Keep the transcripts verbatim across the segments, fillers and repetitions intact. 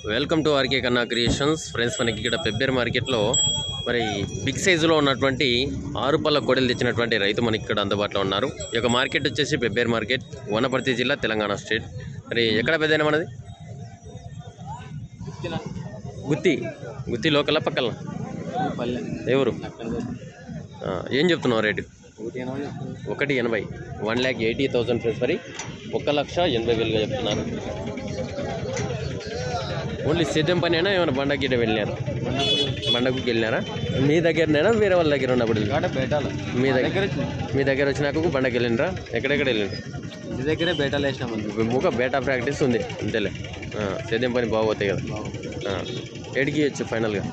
Welcome to RK Kanna creations friends. మనకి ఇక్కడ పెబ్బేరు మార్కెట్లో మరి బిగ్ సైజులో ఉన్నటువంటి ఆరు పళ్ళ కోడలు తెచ్చినటువంటి రైతు మనకి ఇక్కడ అందుబాటులో ఉన్నారు. ఈ యొక్క మార్కెట్ వచ్చేసి పెబ్బేరు మార్కెట్, వనపర్తి జిల్లా, తెలంగాణ స్టేట్. మరి ఎక్కడ పెద్దైనా మనది? గుత్తి. గుత్తి లోకల్ పక్కల ఎవరు? ఏం చెప్తున్నావు రేటు? ఒకటి ఎనభై one lakh eighty thousand friends. మరి ఒక లక్ష ఎనభై వేలుగా చెప్తున్నారు. ఓన్లీ సేద్యం పని అయినా ఏమైనా బండకి గిట్ట వెళ్ళినారు? బండకు వెళ్ళినారా? మీ దగ్గరనేనా వేరే వాళ్ళ దగ్గర ఉన్నప్పుడు? మీ దగ్గర మీ దగ్గర వచ్చినాక బండకి వెళ్ళినరా? ఎక్కడెక్కడ వెళ్ళినారు? ఇంటి దగ్గరే బేటాలు వేసినాము. ముఖ బేటా ప్రాక్టీస్ ఉంది అంతేలే. సేద్యం పని బాగోతాయి కదా. ఏడికి వచ్చు ఫైనల్గా?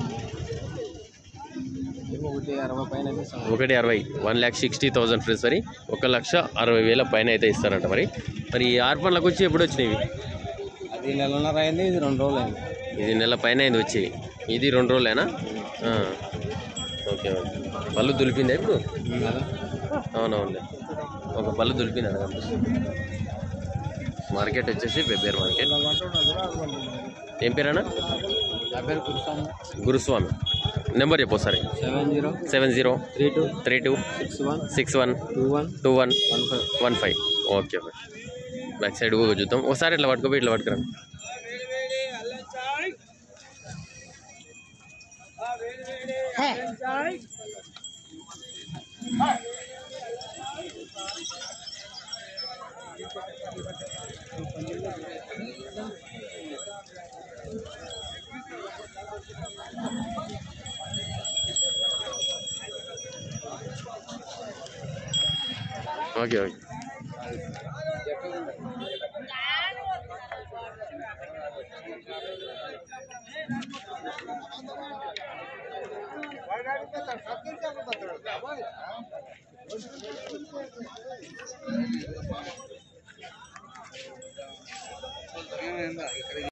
ఒకటి అరవై one lakh sixty thousand friends. మరి ఒక లక్ష అరవై వేల పైన అయితే ఇస్తారంట. మరి మరి ఈ ఆరు పండ్లకు వచ్చి ఎప్పుడు వచ్చినాయి? అది నెలన్నర అయింది, ఇది రెండు రోజులు అయింది. ఇది నెల పైన అయింది వచ్చి, ఇది రెండు రోజులేనా? Okay okay. పళ్ళు దులిపిందా ఇప్పుడు? అవునవునులే, ఒక పళ్ళు దులిపింది అక్కడ కనిపిస్తుంది. మార్కెట్ వచ్చేసి పెబ్బేరు మార్కెట్. ఏం పేరేనా? నా పేరు గురుస్వామి. గురుస్వామి. నెంబర్ చెప్పు ఒకసారి. Seven zero seven zero three two three two six one six one two one two one one five one five okay okay. Back side కూడా చూద్దాం ఒకసారి. ఇట్లా పట్టుకోపోయి ఇట్లా పట్టుకురండి. Okay okay.